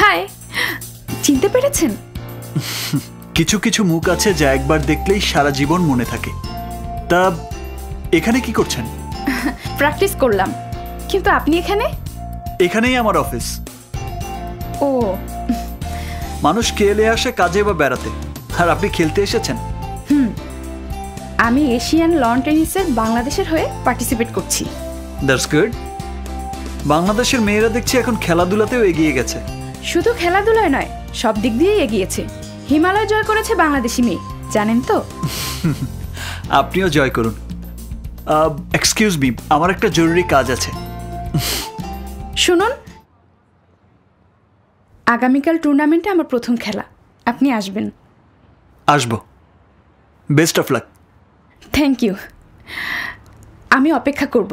High, চিনতে পেরেছেন? কিছু কিছু মুখ আছে যা একবার দেখলেই সারা জীবন মনে থাকে। তা এখানে কি করছেন? প্র্যাকটিস করলাম। কিন্তু আপনি এখানে? এখানেই আমার অফিস। ও, মানুষ খেলে আসে কাজে বা বেড়াতে, আর আপনি খেলতে এসেছেন। আমি এশিয়ান লন টেনিসের বাংলাদেশের হয়ে পার্টিসিপেট করছি। That's good. বাংলাদেশের মেয়েরা দেখছি এখন খেলাধুলাতেও এগিয়ে গেছে। শুধু খেলাধুলায় নয়, সব দিক দিয়েই এগিয়েছে। হিমালয় জয় করেছে বাংলাদেশি মেয়ে, জানেন তো? আপনিও জয় করুন। এক্সকিউজ মি, আমার একটা জরুরি কাজ আছে। শুনুন, আগামীকাল টুর্নামেন্টে আমার প্রথম খেলা, আপনি আসবেন? আসবো। Best of luck. Thank you. আমি অপেক্ষা করব।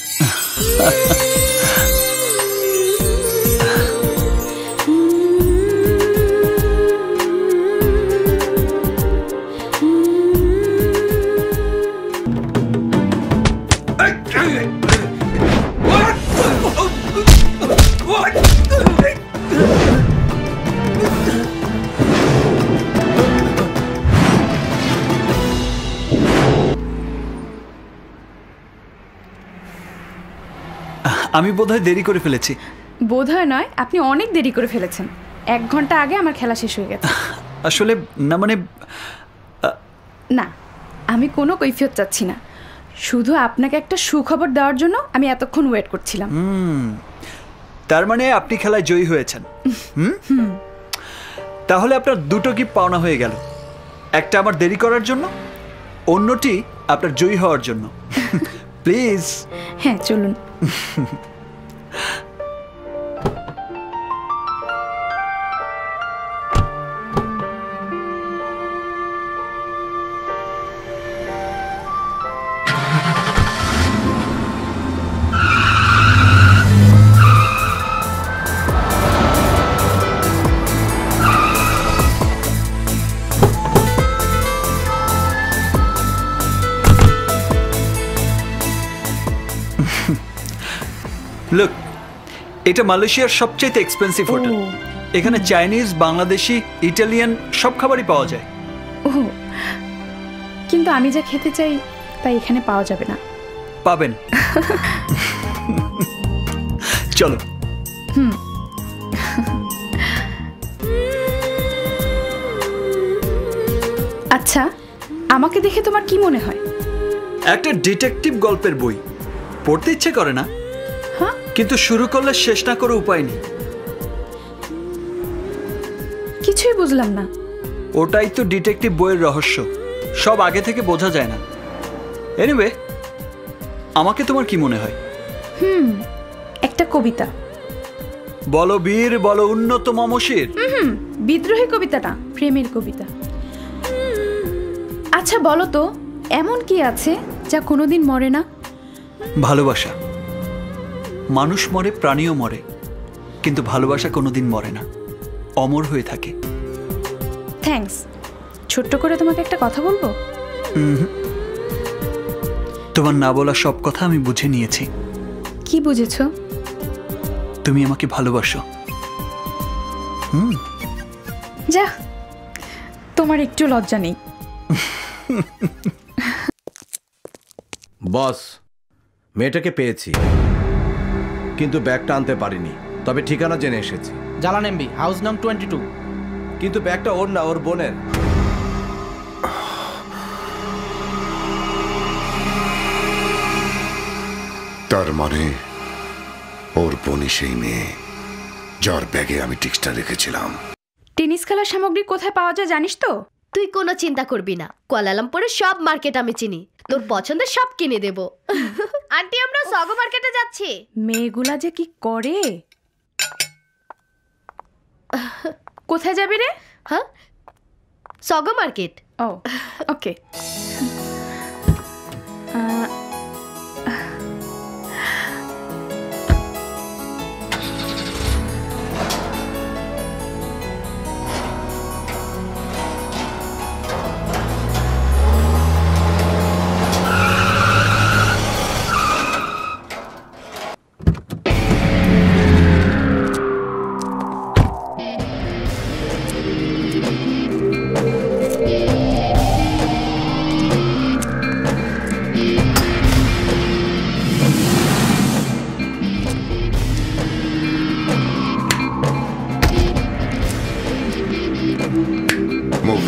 আমি বোধহয় দেরি করে ফেলেছি। বোধহয় নয়, আপনি অনেক দেরি করে ফেলেছেন। 1 ঘন্টা আগে আমার খেলা শেষ হয়ে গেছে। আসলে না, মানে না, আমি কোনো কৈফিয়ত চাচ্ছি না। শুধু আপনাকে একটা সুখবর দেওয়ার জন্য আমি এতক্ষণ ওয়েট করছিলাম। তার মানে আপনি খেলায় জয়ী হয়েছেন। তাহলে আপনার দুটো গিফট পাওনা হয়ে গেল। একটা আমার দেরি করার জন্য, অন্যটি আপনার জয়ী হওয়ার জন্য। প্লিজ। হ্যাঁ, চলুন। লুক, এটা মালয়েশিয়ার সবচেয়ে এক্সপেন্সিভ হোটেল। এখানে চাইনিজ, বাংলাদেশি, ইটালিয়ান সব খাবারই পাওয়া যায়। ও, কিন্তু আমি যা খেতে চাই তাই এখানে পাওয়া যাবে না। পাবেন। চলো। আচ্ছা, আমাকে দেখে তোমার কি মনে হয়? একটা ডিটেকটিভ গল্পের বই। পড়তে ইচ্ছে করে না, কিন্তু শুরু করলে শেষ না করে উপায় নেই। কিছুই বুঝলাম না। ওটাই তো ডিটেকটিভ বইয়ের রহস্য, সব আগে থেকে বোঝা যায় না। এনিওয়ে, আমাকে তোমার কি মনে হয়? একটা কবিতা। বলো বীর, বলো উন্নত মমশির। বিদ্রোহী কবিতা না, প্রেমের কবিতা। আচ্ছা বলো তো, এমন কি আছে যা কোনোদিন মরে না? ভালোবাসা। মানুষ মরে, প্রাণীও মরে, কিন্তু ভালোবাসা কোনোদিন মরে না, অমর হয়ে থাকে। থ্যাঙ্কস। ছোট্ট করে তোমাকে একটা কথা বলবো? তোমার না বলা সব কথা আমি বুঝে নিয়েছি। কি বুঝেছো? তুমি আমাকে ভালোবাসো। যা, তোমার একটু লজ্জা নেই। বস, মেয়েটাকে পেয়েছি, কিন্তু ব্যাগটা আনতে পারিনি। তবে ঠিকানা জেনে এসেছি। জালান এমবি, হাউস নাম 22। কিন্তু ব্যাগটা ওর না, ওর বোনের। তার মানে ওর বোনই সেই মেয়ে যার ব্যাগে আমি টিক্সটা রেখেছিলাম। টেনিস খেলার সামগ্রী কোথায় পাওয়া যায় জানিস তো? তুই কোনো চিন্তা করবি না, কুয়ালালামপুরের সব মার্কেট আমি চিনি, তোর পছন্দের সব কিনে দেব। আন্টি, আমরা সগো মার্কেটে যাচ্ছি। মেয়েগুলা যে কি করে। কোথায় যাবি রে? হ্যাঁ, সগো মার্কেট। ও, ওকে। মুভ।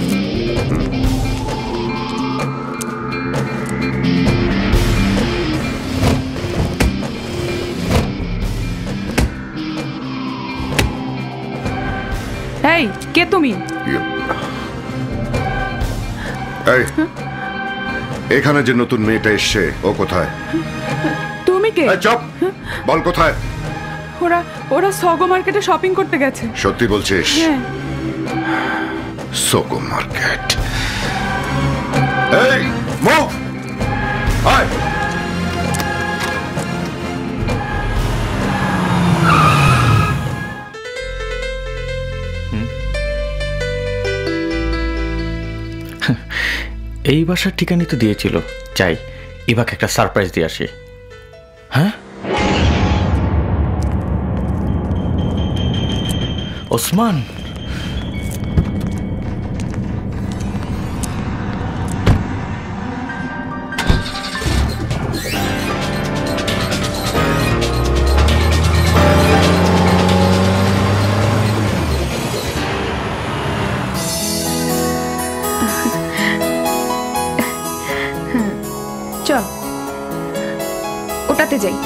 এই কে তুমি? এই এখানে যে নতুন মেয়েটা এসছে ও কোথায়? তুমি কে? এই চুপ, বল কোথায়? ওরা ওরা সগো মার্কেটে শপিং করতে গেছে। সত্যি বলছিস? হ্যাঁ। সোগো মার্কেট। এই মুভ, আয়। এই বাসার ঠিকানা তো দিয়েছিল, চাই ইভাকে একটা সারপ্রাইজ দিয়ে আসি। হ্যাঁ, ওসমান, চল ওটাতে যাই।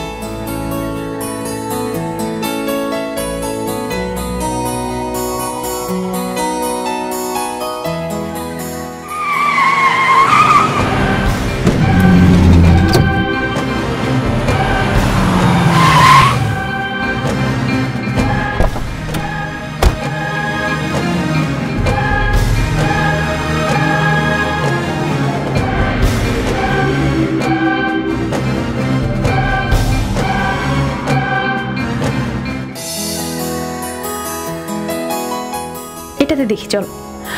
এটাতে দেখি, চল।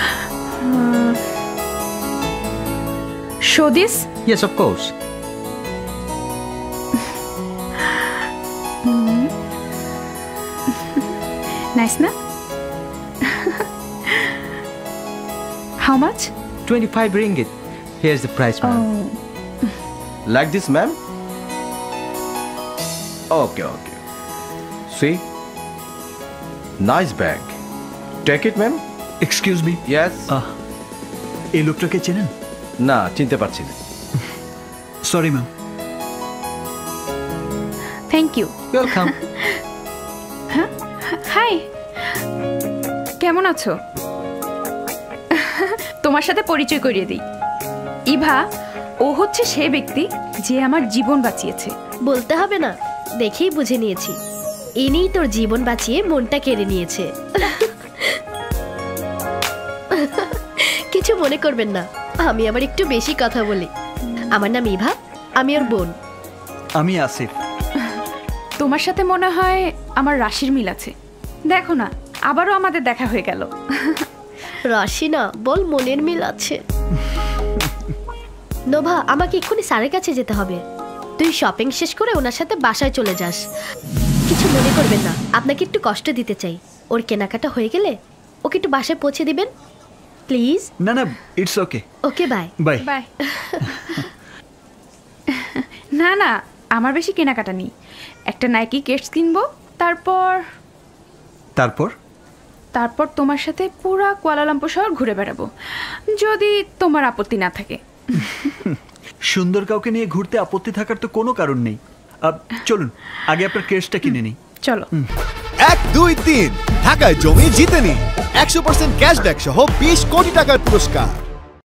Show this. Yes of course. Nice না? How much? 25 ringgit. Here's the price, ma'am. Like this, ma'am? Okay, okay. See? Nice bag. Take it, ma'am? Excuse me, Yes? এই লোকটাকে চেনেন? না, চিনতে পারছি না। Sorry ma'am. Thank you. Welcome. Hi, কেমন আছো? তোমার সাথে পরিচয় করিয়ে দিই। ইভা, ও হচ্ছে সে ব্যক্তি যে আমার জীবন বাঁচিয়েছে। বলতে হবে না, দেখেই বুঝে নিয়েছি। ইনি তোর জীবন বাঁচিয়ে মনটা কেড়ে নিয়েছে। কিছু মনে করবেন না, আমি আবার একটু বেশি কথা বলি। আমার নাম ইভা, আমি ওর বোন। আমি আসিফ। তোমার সাথে মনে হয় আমার রাশির মিল আছে। দেখো না, আবারও আমাদের দেখা হয়ে গেল। রাশি না, বল মনের মিল আছে। নোভা, আমাকে এক্ষুনি স্যারের কাছে যেতে হবে। তুই শপিং শেষ করে ওনার সাথে বাসায় চলে যাস। কিছু মনে করবেন না, আপনাকে একটু কষ্ট দিতে চাই। ওর কেনাকাটা হয়ে গেলে ওকে একটু বাসায় পৌঁছে দিবেন প্লিজ। না না, it's okay. Okay, bye bye bye. না না, আমার বেশি কেনাকাটা নেই। একটা নাইকি কেটস কিনবো, তারপর তারপর তোমার সাথে পুরা কুয়ালালামপুর শহর ঘুরে বেড়াবো, যদি তোমার আপত্তি না থাকে। সুন্দর কাউকে নিয়ে ঘুরতে আপত্তি থাকার তো কোনো কারণ নেই। চলুন আগে আপনার কেসটা কিনে নিই। চলো। 1, 2, 3 ঢাকায় জমি জিতে নিন 100% ক্যাশব্যাক সহ 20 কোটি টাকার পুরস্কার।